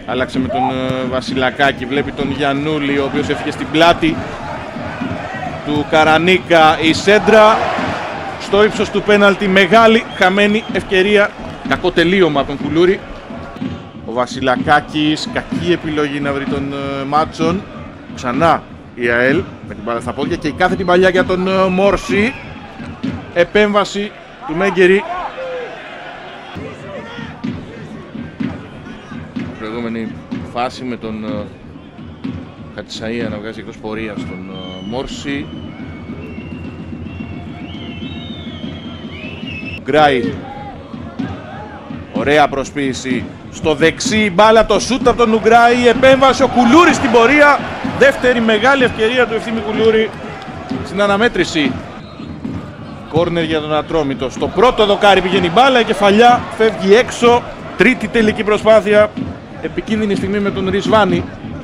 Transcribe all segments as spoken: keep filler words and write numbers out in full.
Άλλαξε με τον Βασιλακάκη, βλέπει τον Γιαννούλη ο οποίος έφυγε στην πλάτη του Καρανίκα. Η σέντρα στο ύψος του πέναλτι, μεγάλη χαμένη ευκαιρία, κακό τελείωμα από τον Κουλούρη. Ο Βασιλακάκης, κακή επιλογή να βρει τον Μάτσον. Ξανά η ΑΕΛ με την μπάλα στα πόδια και η κάθετη παλιά για τον Μόρση. Επέμβαση του Μέγκερη. Προηγούμενη φάση με τον Χατσαΐα να βγάζει εκτός πορείας τον Μόρση. Γκράι, ωραία προσποίηση στο δεξί, μπάλα, το σούτ από τον Ουγκράι, επέμβαση, ο Κουλούρης στην πορεία, δεύτερη μεγάλη ευκαιρία του Ευθύμη Κουλούρη στην αναμέτρηση. Κόρνερ για τον Ατρόμητο, στο πρώτο δοκάρι πηγαίνει η μπάλα, η κεφαλιά φεύγει έξω, τρίτη τελική προσπάθεια, επικίνδυνη στιγμή με τον Ρισβάνη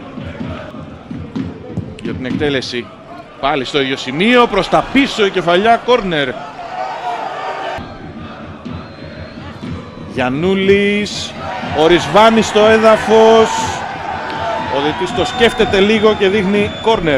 για την εκτέλεση, πάλι στο ίδιο σημείο, προς τα πίσω η κεφαλιά, κόρνερ. Γιαννούλης, ο Ρισβάνης στο έδαφος, ο διαιτητής το σκέφτεται λίγο και δείχνει κόρνερ.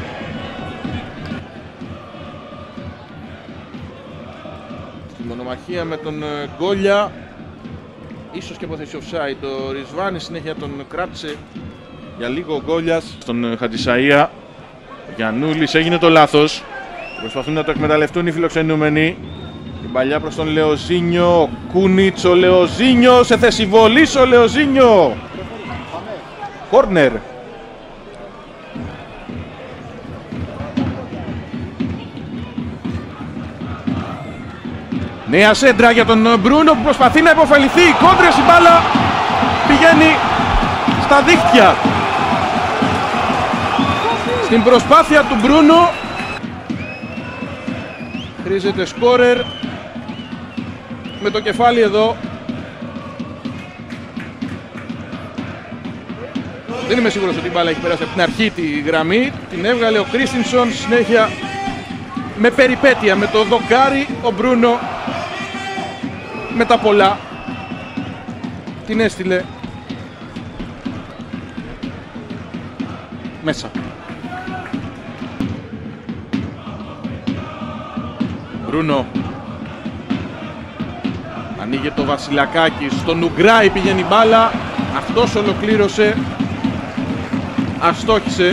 Στη μονομαχία με τον Γκόλια, ίσως και από θέση offside, ο Ρισβάνης συνέχεια τον κράτησε για λίγο ο Γκόλιας στον Χατζησαΐα. Γιαννούλης, έγινε το λάθος, προσπαθούν να το εκμεταλλευτούν οι φιλοξενούμενοι. Την παλιά προς τον Λεοζίνιο, ο Κούνιτς, ο Λεοζίνιο, σε θέση βολής ο Λεοζίνιο. Κόρνερ. Νέα σέντρα για τον Μπρούνο που προσπαθεί να υποφεληθεί. Κόντρες, η μπάλα πηγαίνει στα δίχτυα. Στην προσπάθεια του Μπρούνο χρήζεται σκόρερ με το κεφάλι εδώ. Δεν είμαι σίγουρος ότι η μπάλα έχει περάσει από την αρχή τη γραμμή. Την έβγαλε ο Κρίστινσον, συνέχεια με περιπέτεια με το δοκάρι. Ο Μπρούνο με τα πολλά την έστειλε μέσα. Μπρούνο, ανοίγει το Βασιλακάκη, στον Ουγκράι πηγαίνει η μπάλα, αυτός ολοκλήρωσε, αστόχησε.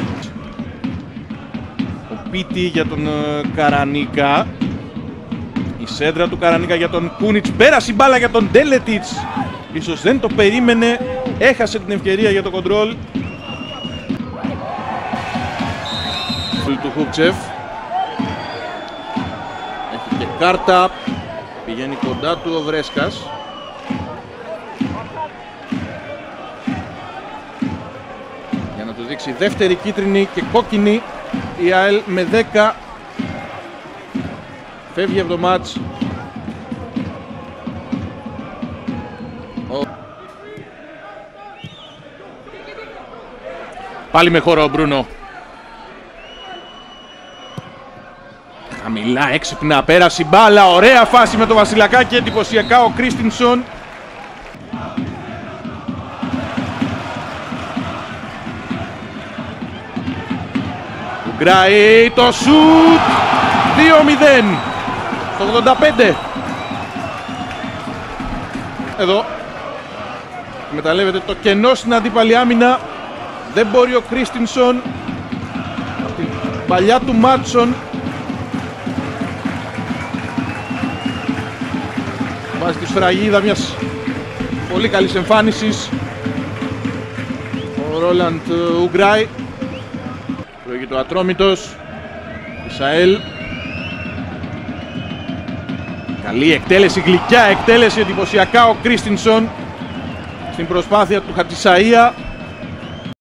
Ο Πίτι για τον Καρανίκα, η σέντρα του Καρανίκα για τον Κούνιτς, πέρασε η μπάλα για τον Ντέλετιτς, ίσως δεν το περίμενε, έχασε την ευκαιρία για το κοντρόλ του Χούκτσεφ. Έχει και κάρτα, πηγαίνει κοντά του ο Βρέσκας. Για να του δείξει δεύτερη κίτρινη και κόκκινη, η ΑΕΛ με δέκα φεύγει από το μάτς. Πάλι με χώρο ο Μπρούνο. Χαμηλά, έξυπνα, πέρασε η μπάλα, ωραία φάση με το Βασιλακάκη, εντυπωσιακά ο Κρίστινσον. Ουγκράι, το σουτ, δύο μηδέν, στο ογδόντα πέντε. Εδώ, εκμεταλλεύεται το κενό στην αντίπαλη άμυνα, δεν μπορεί ο Κρίστινσον, την παλιά του Μάτσον. Βάζει τη σφραγίδα μιας πολύ καλής εμφάνισης ο Ρόλαντ Ουγκράι. Προηγείται ο Ατρόμητος, της ΑΕΛ. Καλή εκτέλεση, γλυκιά εκτέλεση, εντυπωσιακά ο Κρίστινσον στην προσπάθεια του Χατζησαΐα.